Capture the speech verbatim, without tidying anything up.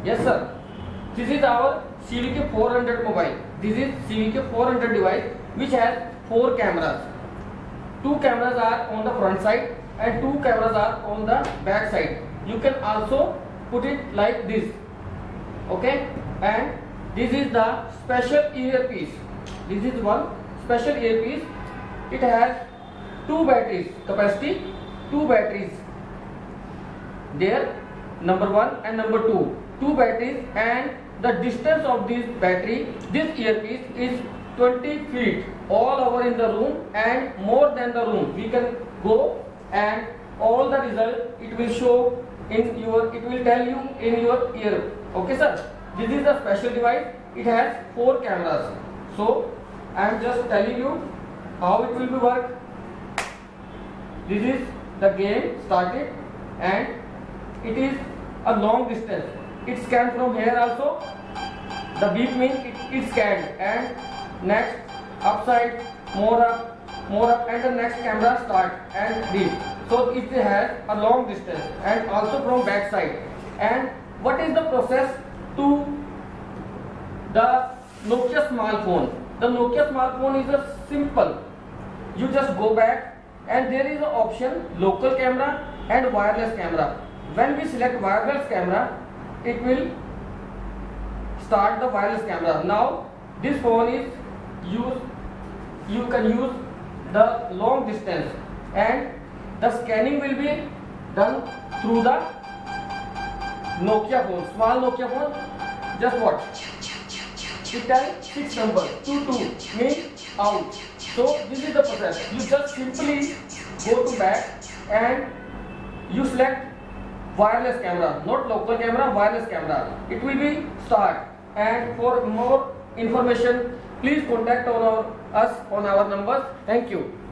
Yes sir. This is our C V K four hundred mobile. This is C V K four hundred device which has four cameras. Two cameras are on the front side and two cameras are on the back side. You can also put it like this. Okay, and this is the special earpiece. This is one special earpiece. It has two batteries capacity, two batteries there, number one and number two, two batteries, and the distance of this battery, this earpiece is twenty feet all over in the room and more than the room. We can go and all the result it will show in your, it will tell you in your ear. Okay sir, this is a special device. It has four cameras. So I am just telling you how it will be work. This is the game started and it is a long distance. It scans from here also. The beep means it, it scanned, and next upside, more up, more up, and the next camera start and beep. So it has a long distance and also from back side. And what is the process to the Nokia small phone? The Nokia small phone is a simple. You just go back and there is an option local camera and wireless camera. When we select wireless camera, it will start the wireless camera. Now this phone is use, you can use the long distance and the scanning will be done through the Nokia phone, small Nokia phone. Just watch. It tells six number, two two means out. So this is the process. You just simply go to back and you select wireless camera, not local camera, wireless camera. It will be start. And for more information, please contact on our, us on our numbers. Thank you.